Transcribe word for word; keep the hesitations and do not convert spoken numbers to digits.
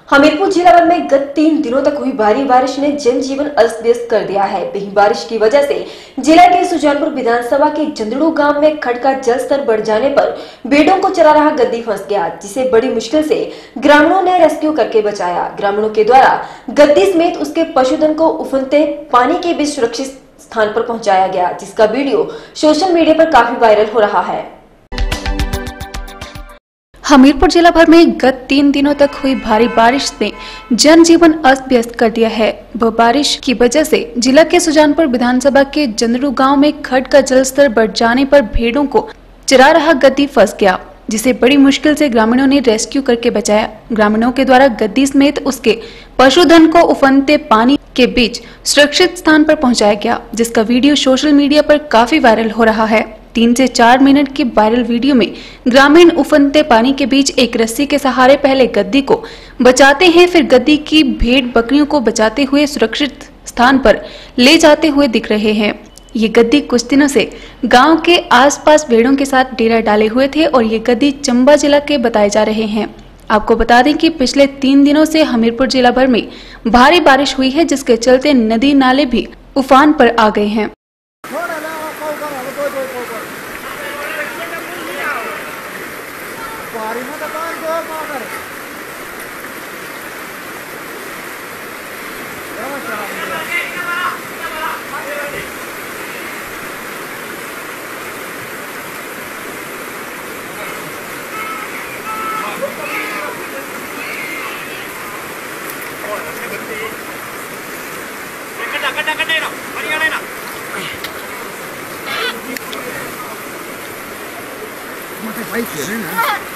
हमीरपुर जिला भर में गत तीन दिनों तक हुई भारी बारिश ने जनजीवन अस्त व्यस्त कर दिया है। वहीं बारिश की वजह से जिला के सुजानपुर विधानसभा के जंदड़ू गांव में खड्ड का जल स्तर बढ़ जाने पर भेड़ों को चरा रहा गद्दी फंस गया, जिसे बड़ी मुश्किल से ग्रामीणों ने रेस्क्यू करके बचाया। ग्रामीणों के द्वारा गद्दी समेत उसके पशुधन को उफनते पानी के बीच सुरक्षित स्थान पर पहुंचाया गया, जिसका वीडियो सोशल मीडिया पर काफी वायरल हो रहा है। हमीरपुर जिला भर में गत तीन दिनों तक हुई भारी बारिश ने जनजीवन अस्त व्यस्त कर दिया है। वह बारिश की वजह से जिला के सुजानपुर विधानसभा के जंदड़ू गांव में खड्ड का जलस्तर बढ़ जाने पर भेड़ों को चरा रहा गद्दी फंस गया, जिसे बड़ी मुश्किल से ग्रामीणों ने रेस्क्यू करके बचाया। ग्रामीणों के द्वारा गद्दी समेत उसके पशुधन को उफनते पानी के बीच सुरक्षित स्थान पर पहुंचाया गया, जिसका वीडियो सोशल मीडिया पर काफी वायरल हो रहा है। तीन से चार मिनट के वायरल वीडियो में ग्रामीण उफनते पानी के बीच एक रस्सी के सहारे पहले गद्दी को बचाते हैं, फिर गद्दी की भेड़ बकरियों को बचाते हुए सुरक्षित स्थान पर ले जाते हुए दिख रहे हैं। ये गद्दी कुछ दिनों से गांव के आसपास भेड़ों के साथ डेरा डाले हुए थे और ये गद्दी चंबा जिला के बताए जा रहे हैं। आपको बता दें कि पिछले तीन दिनों से हमीरपुर जिला भर में भारी बारिश हुई है, जिसके चलते नदी नाले भी उफान पर आ गए हैं। भाई